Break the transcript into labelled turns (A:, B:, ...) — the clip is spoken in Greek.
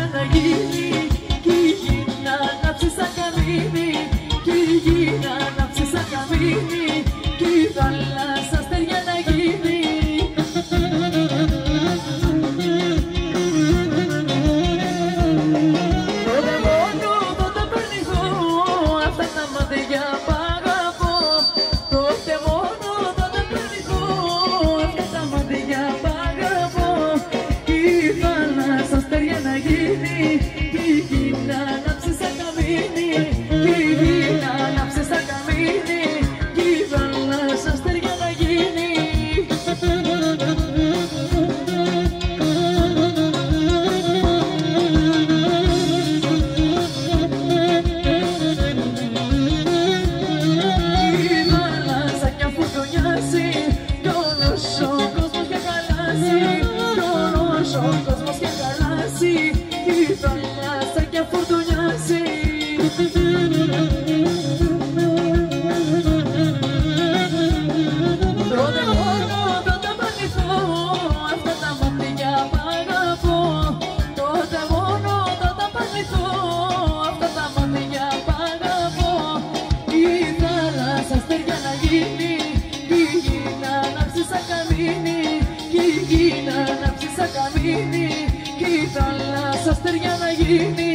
A: να γίνει, κι η γη να ανάψει σαν καμίνι, κι η γη να ανάψει σαν καμίνι, κι η θάλασσα αστέρια να γίνει. Τότε μόνο τότε περνηθώ αυτά τα μάτια π' αγαπώ. Τότε μόνο τότε περνηθώ αυτά τα μάτια π' αγαπώ. Κι η θάλασσα αστέρια να γίνει, κι η γη να ανάψει σαν καμίνι, κι η γη να ανάψει σαν καμίνι, κι η θάλασσα αστέρια να γίνει. Ο κόσμος και χαλάσει, η θάλασσα κι αφουρτουνιάσει. Τότε μόνο τότε απαντηθώ αυτά τα μάτια π' αγαπώ. Τότε μόνο τότε απαντηθώ αυτά τα μάτια π' αγαπώ. Η θάλασσα αστέρια να γίνει, η γη να ανάψει σαν καμίνι, κι η γη να ανάψει σαν καμίνι, κι η θάλασσα αστέρια να γίνει.